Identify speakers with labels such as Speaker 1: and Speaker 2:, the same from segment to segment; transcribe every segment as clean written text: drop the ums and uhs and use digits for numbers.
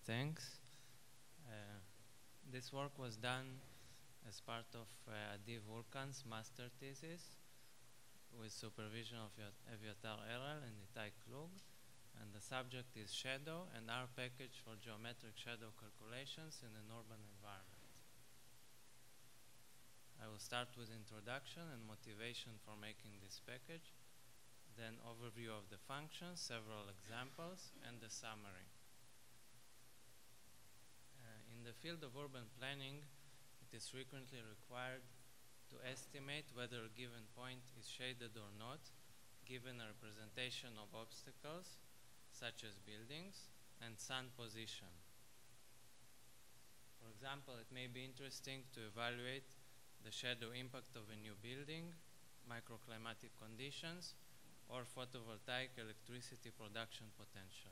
Speaker 1: thanks. This work was done as part of Adi Vulkan's master thesis with supervision of Evyatar Erel and Itai Klug. And the subject is shadow and R package for geometric shadow calculations in an urban environment. I will start with introduction and motivation for making this package, then overview of the functions, several examples, and the summary. In the field of urban planning, it is frequently required to estimate whether a given point is shaded or not, given a representation of obstacles, such as buildings, and sun position. For example, it may be interesting to evaluate the shadow impact of a new building, microclimatic conditions, or photovoltaic electricity production potential.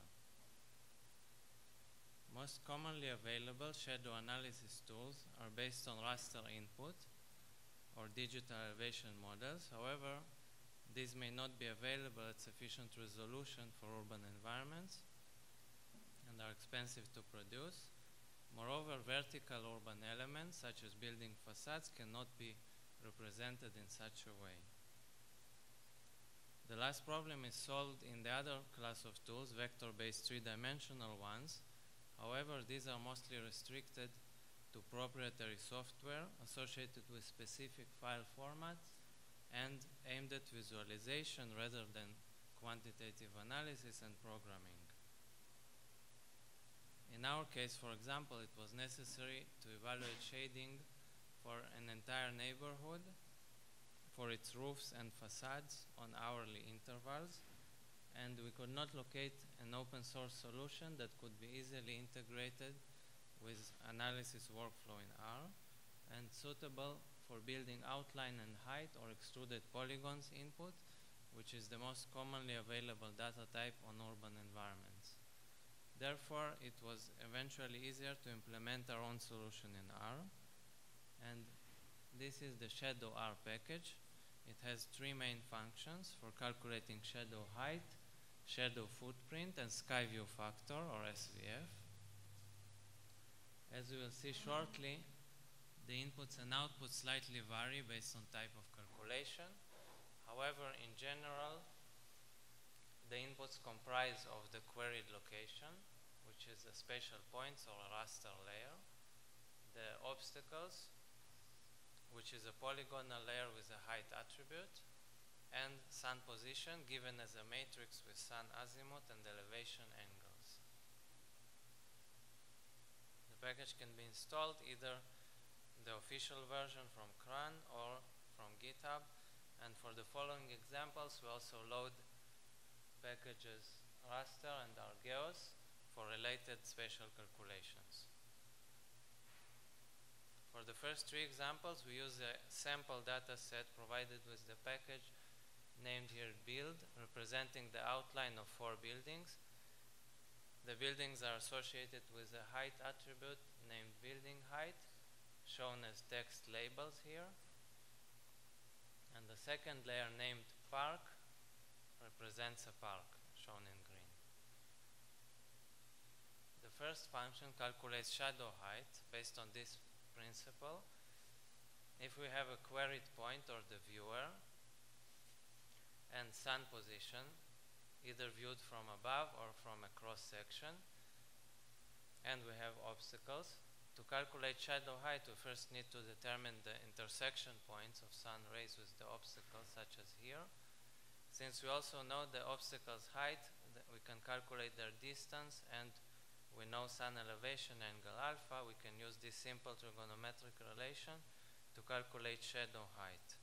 Speaker 1: Most commonly available shadow analysis tools are based on raster input or digital elevation models. However, these may not be available at sufficient resolution for urban environments and are expensive to produce. Moreover, vertical urban elements such as building facades cannot be represented in such a way. The last problem is solved in the other class of tools, vector-based three-dimensional ones. However, these are mostly restricted to proprietary software associated with specific file formats and aimed at visualization rather than quantitative analysis and programming. In our case, for example, it was necessary to evaluate shading for an entire neighborhood, for its roofs and facades on hourly intervals, and we could not locate an open source solution that could be easily integrated with analysis workflow in R and suitable for building outline and height or extruded polygons input, which is the most commonly available data type on urban environments. Therefore, it was eventually easier to implement our own solution in R, and this is the shadow R package. It has three main functions for calculating shadow height, shadow footprint, and sky view factor, or SVF. As we will see shortly, the inputs and outputs slightly vary based on type of calculation. However, in general, the inputs comprise of the queried location, which is a spatial points or a raster layer, the obstacles, which is a polygonal layer with a height attribute, and sun position given as a matrix with sun azimuth and elevation angles. The package can be installed either the official version from CRAN or from GitHub, and for the following examples we also load packages raster and Argeos for related spatial calculations. For the first three examples, we use a sample data set provided with the package named here build, representing the outline of 4 buildings. The buildings are associated with a height attribute named building height, shown as text labels here. And the second layer named park represents a park, shown in green. The first function calculates shadow height based on this principle. If we have a queried point or the viewer and sun position, either viewed from above or from a cross section, and we have obstacles, to calculate shadow height we first need to determine the intersection points of sun rays with the obstacles, such as here. Since we also know the obstacle's height, we can calculate their distance, and we know sun elevation angle alpha. We can use this simple trigonometric relation to calculate shadow height.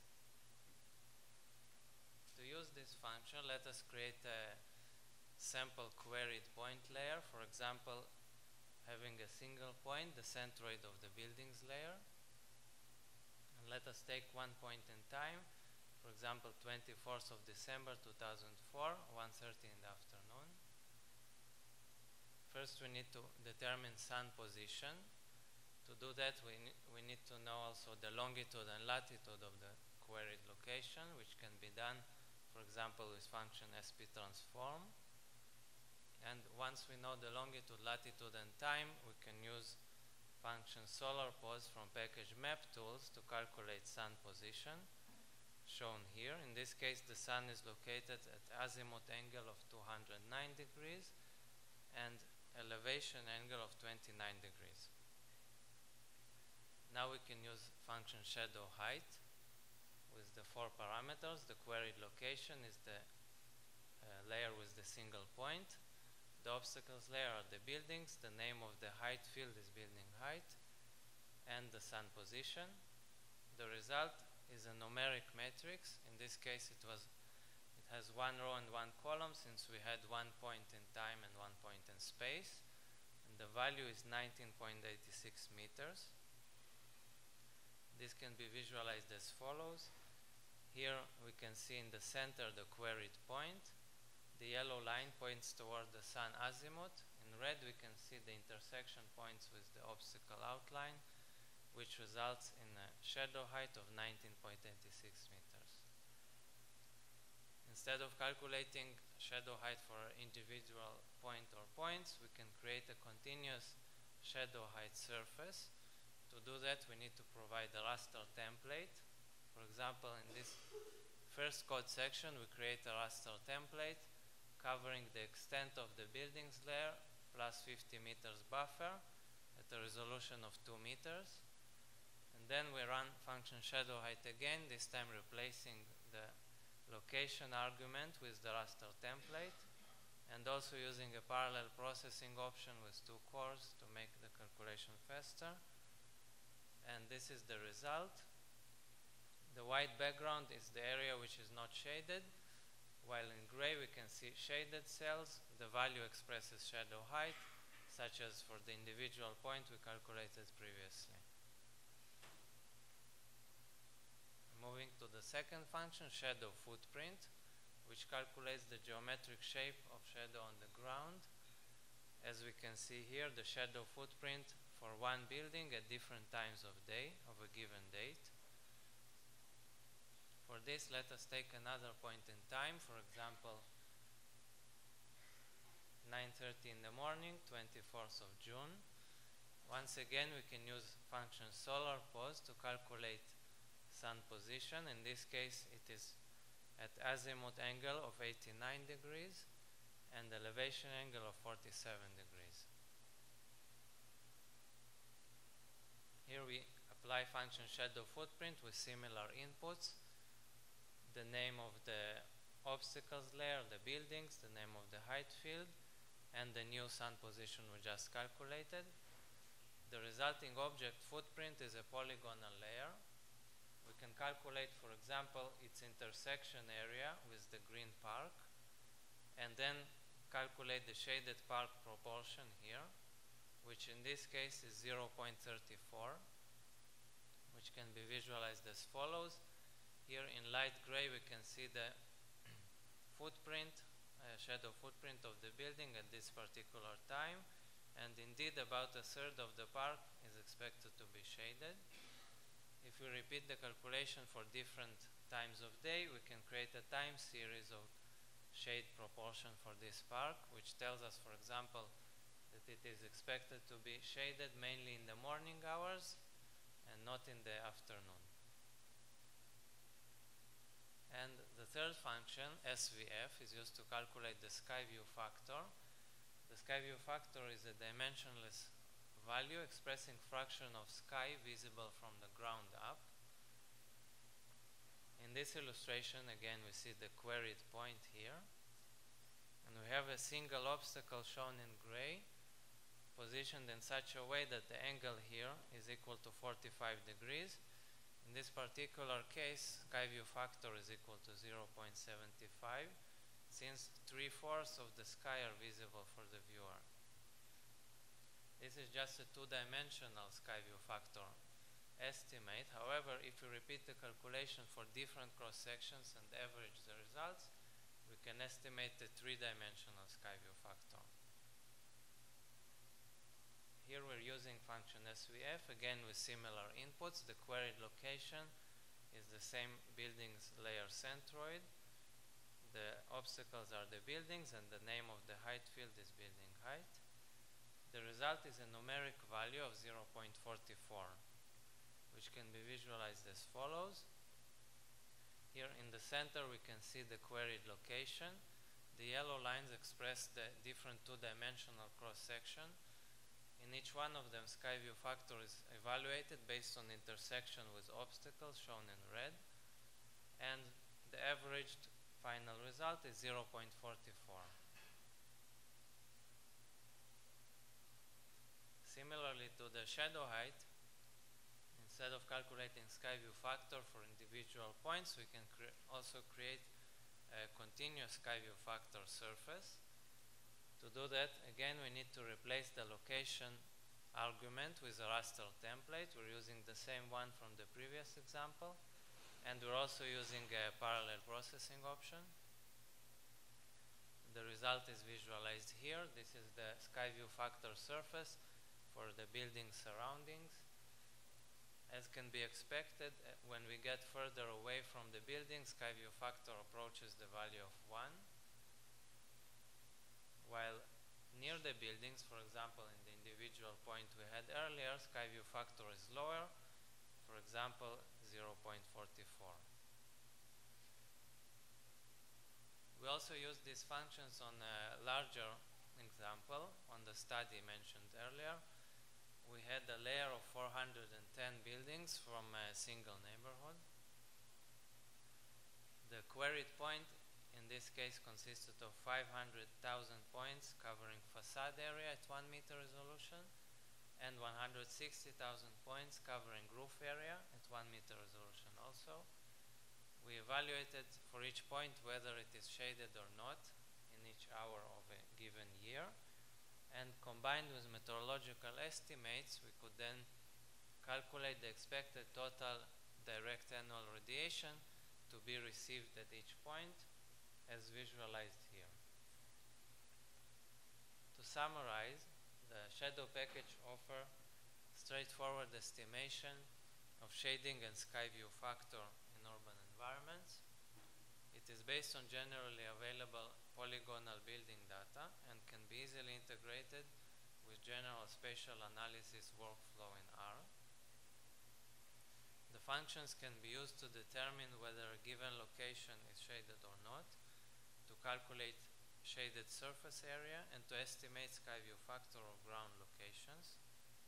Speaker 1: To use this function, let us create a sample queried point layer, for example, having a single point, the centroid of the buildings layer. And let us take one point in time, for example, 24th of December 2004, 1:30 in the afternoon. First, we need to determine sun position. To do that, we need to know also the longitude and latitude of the queried location, which can be done, for example, with function SP transform. And once we know the longitude, latitude, and time, we can use function solar pose from package map tools to calculate sun position, shown here. In this case, the sun is located at azimuth angle of 209 degrees and elevation angle of 29 degrees. Now we can use function shadow height with the 4 parameters. The queried location is the layer with the single point. The obstacles layer are the buildings. The name of the height field is building height, and the sun position. The result is a numeric matrix. In this case, it has 1 row and 1 column, since we had 1 point in time and 1 point in space. And the value is 19.86 meters. This can be visualized as follows. Here we can see in the center the queried point. The yellow line points toward the sun azimuth. In red we can see the intersection points with the obstacle outline, which results in a shadow height of 19.86 meters. Instead of calculating shadow height for individual point or points, we can create a continuous shadow height surface. To do that, we need to provide a raster template. For example, in this first code section, we create a raster template covering the extent of the buildings layer plus 50 meters buffer at a resolution of 2 meters. And then we run function shadow height again, this time replacing the location argument with the raster template, and also using a parallel processing option with 2 cores to make the calculation faster. And this is the result. The white background is the area which is not shaded, while in gray we can see shaded cells. The value expresses shadow height, such as for the individual point we calculated previously. Moving to the second function, shadow footprint, which calculates the geometric shape of shadow on the ground. As we can see here, the shadow footprint for one building at different times of day of a given date. For this, let us take another point in time, for example 9:30 in the morning, 24th of June. Once again, we can use function solar pose to calculate sun position. In this case, it is at azimuth angle of 89 degrees and elevation angle of 47 degrees. Here we apply function shadow footprint with similar inputs. The name of the obstacles layer, the buildings, the name of the height field, and the new sun position we just calculated. The resulting object footprint is a polygonal layer. We can calculate, for example, its intersection area with the green park, and then calculate the shaded park proportion here, which in this case is 0.34, which can be visualized as follows. Here in light gray we can see the footprint, shadow footprint of the building at this particular time, and indeed about a third of the park is expected to be shaded. If we repeat the calculation for different times of day, we can create a time series of shade proportion for this park, which tells us, for example, that it is expected to be shaded mainly in the morning hours and not in the afternoon. And the third function, SVF, is used to calculate the sky view factor. The sky view factor is a dimensionless value expressing fraction of sky visible from the ground up. In this illustration, again, we see the queried point here. And we have a single obstacle shown in gray, positioned in such a way that the angle here is equal to 45 degrees. In this particular case, sky view factor is equal to 0.75, since 3/4 of the sky are visible for the viewer. This is just a 2-dimensional sky view factor estimate. However, if we repeat the calculation for different cross sections and average the results, we can estimate the 3-dimensional sky view factor. Here we're using function SVF, again with similar inputs. The queried location is the same buildings layer centroid. The obstacles are the buildings, and the name of the height field is the result is a numeric value of 0.44, which can be visualized as follows. Here in the center we can see the queried location. The yellow lines express the different two-dimensional cross-section. In each one of them, SkyView factor is evaluated based on intersection with obstacles shown in red, and the averaged final result is 0.44. Similarly to the shadow height, instead of calculating SkyView factor for individual points, we can also create a continuous SkyView factor surface. To do that, again, we need to replace the location argument with a raster template. We're using the same one from the previous example, and we're also using a parallel processing option. The result is visualized here. This is the SkyView factor surface for the building surroundings. As can be expected, when we get further away from the building, SkyView factor approaches the value of 1. While near the buildings, for example, in the individual point we had earlier, SkyView factor is lower, for example, 0.44. We also use these functions on a larger example, on the study mentioned earlier. We had a layer of 410 buildings from a single neighborhood. The queried point in this case consisted of 500,000 points covering facade area at 1 meter resolution and 160,000 points covering roof area at 1 meter resolution also. We evaluated for each point whether it is shaded or not in each hour of a given year. And combined with meteorological estimates, we could then calculate the expected total direct annual radiation to be received at each point, as visualized here. To summarize, the shadow package offers straightforward estimation of shading and SkyView factor in urban environments. It is based on generally available polygonal building data and can be easily integrated with general spatial analysis workflow in R. The functions can be used to determine whether a given location is shaded or not, to calculate shaded surface area, and to estimate SkyView factor of ground locations.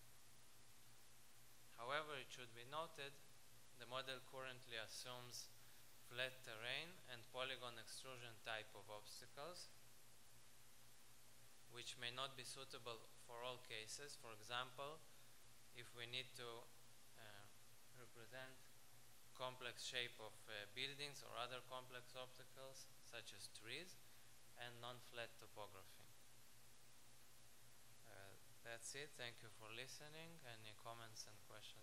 Speaker 1: However, it should be noted the model currently assumes flat terrain and polygon extrusion type of obstacles, which may not be suitable for all cases. For example, if we need to represent complex shape of buildings or other complex obstacles such as trees and non-flat topography. That's it. Thank you for listening. Any comments and questions?